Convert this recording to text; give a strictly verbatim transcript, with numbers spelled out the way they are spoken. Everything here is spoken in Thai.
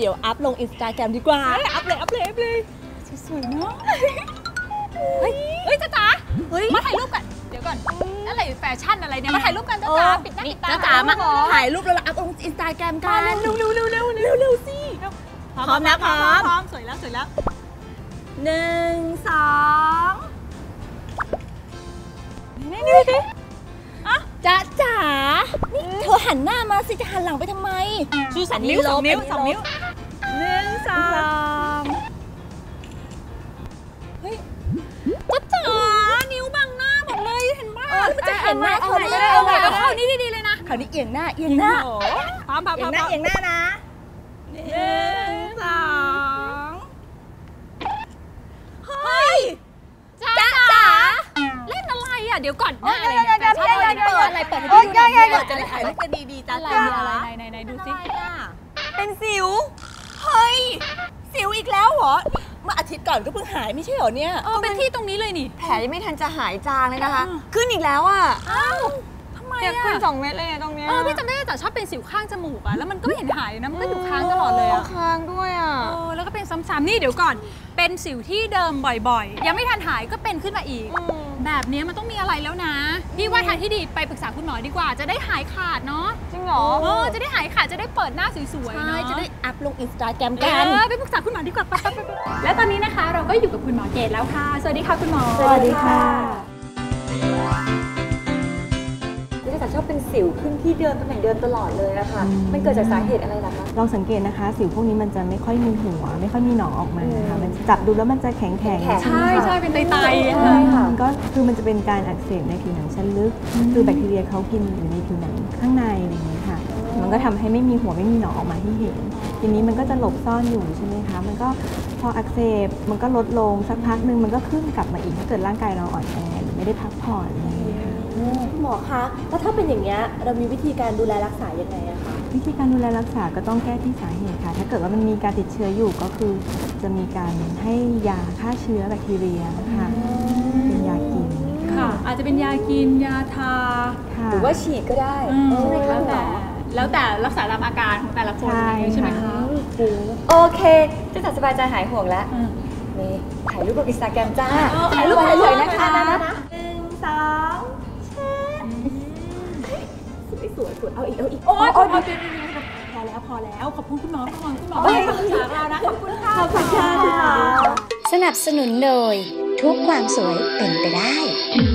เดี๋ยวอัพลงอินสตาแกรมดีกว่าอัพเลยอัพเลยอัพเลยสวยเนาะเฮ้ยเฮ้ยจ้าจ๋ามาถ่ายรูปกันเดี๋ยวก่อนอะไรแฟชั่นอะไรเนี่ยมาถ่ายรูปกันจ้าจ๋าปิดหน้าปิดตาจ้าจ๋ามาถ่ายรูปแล้วอัพลงอินสตาแกรมกันเร็วเร็วเร็วเร็วเร็วเร็วสิพร้อมนะพร้อมพร้อมสวยแล้วสวยแล้วหนึ่งสองนี่นี่สิจ้าจ๋านี่เธอหันหน้ามาสิจะหันหลังไปทำไมชูสองนิ้วสองนิ้วสองนิ้วหนึ่งสองเฮ้ยจ้าจ๋านิ้วบังหน้าหมดเลยเห็นป่ะมันจะเห็นหน้าเธอได้เอาไว้เอาเข้านี่ดีๆเลยนะคราวนี้เอียงหน้าเอียงหน้าพร้อมพร้อมเอียงหน้าเอียงหน้านะหนึ่งสองเฮ้ยจ้าจ๋าเล่นอะไรอ่ะเดี๋ยวก่อนหน้าอะไรเนี่ยแฟชั่นอะไรเปิดอะไรเปิดให้ดูหน่อยเปิดจะได้ถ่ายรูปกันดีๆจ้าจ๋าอะไรไหนไหนดูสิเป็นสิวเฮ้ยสิวอีกแล้วเหรอเมื่ออาทิตย์ก่อนก็เพิ่งหายไม่ใช่เหรอเนี่ยเออเป็นที่ตรงนี้เลยนี่แผลยังไม่ทันจะหายจางเลยนะคะขึ้นอีกแล้วอ่ะอ้าวทำไมอ่ะขึ้นสองเม็ดเลยตรงนี้เออพี่จำได้แต่ชอบเป็นสิวข้างจมูกอ่ะแล้วมันก็ไม่เห็นหายนะมันก็อยู่ค้างตลอดเลยอ่ะค้างด้วยอ่ะเออแล้วก็เป็นซ้ำๆนี่เดี๋ยวก่อนเป็นสิวที่เดิมบ่อยๆยังไม่ทันหายก็เป็นขึ้นมาอีกแบบนี้มันต้องมีอะไรแล้วนะพี่ว่าทางที่ดีไปปรึกษาคุณหมอดีกว่าจะได้หายขาดเนาะจริงเหรอเออจะได้หายขาดจะได้เปิดหน้าสวยๆเนาะจะได้อัพลงอินสตาแกรมกันเออไปปรึกษาคุณหมอดีกว่าไปและตอนนี้นะคะเราก็อยู่กับคุณหมอเกศแล้วค่ะสวัสดีค่ะคุณหมอสวัสดีค่ะจ้าจ๋าชอบเป็นสิวขึ้นที่เดิมตำแหน่งเดิมตลอดเลยอะค่ะมันเกิดจากสาเหตุอะไรล่ะคะลองสังเกตนะคะสิวพวกนี้มันจะไม่ค่อยมีหัวไม่ค่อยมีหนองออกมาค่ะมันจับดูแล้วมันจะแข็งแข็งใช่ใช่เป็นไตไตมันก็คือมันจะเป็นการอักเสบในผิวหนังชั้นลึกคือแบคทีเรียเขากินอยู่ในผิวหนังข้างในอะไรอย่างนี้ค่ะมันก็ทำให้ไม่มีหัวไม่มีหนองออกมาที่เห็นทีนี้มันก็จะหลบซ่อนอยู่ใช่ไหมคะมันก็พออักเสบมันก็ลดลงสักพักหนึ่งมันก็ขึ้นกลับมาอีกถ้าเกิดร่างกายเราอ่อนแอหรือไม่ได้พักผ่อนอะไรอย่างนี้ค่ะหมอคะแล้วถ้าเป็นอย่างเงี้ยเรามีวิธีการดูแลรักษายังไงอะคะวิธีการดูแลรักษาก็ต้องแก้ที่สาเหตุค่ะถ้าเกิดว่ามันมีการติดเชื้ออยู่ก็คือจะมีการให้ยาฆ่าเชื้อแบคทีเรียนะคะเป็นยากินค่ะอาจจะเป็นยากินยาทาหรือว่าฉีดก็ได้ใช่ไหมคะแต่แล้วแต่รักษาตามอาการของแต่ละคนใช่ไหมคะโอเคจ้าจ๋าสบายใจหายห่วงแล้วนี่ถ่ายรูปกับอินสตาแกรมจ้าถ่ายรูปไปเลยนะคะหนึ่งสองสวยสวยเอาอีกเอาอีกโอ้ยโอ้ยพอแล้วพอแล้วขอบคุณคุณหมอคุณหมอคุณหมอให้คำปรึกษาเรานะขอบคุณค่ะขอบคุณค่ะสนับสนุนโดยทุกความสวยเป็นไปได้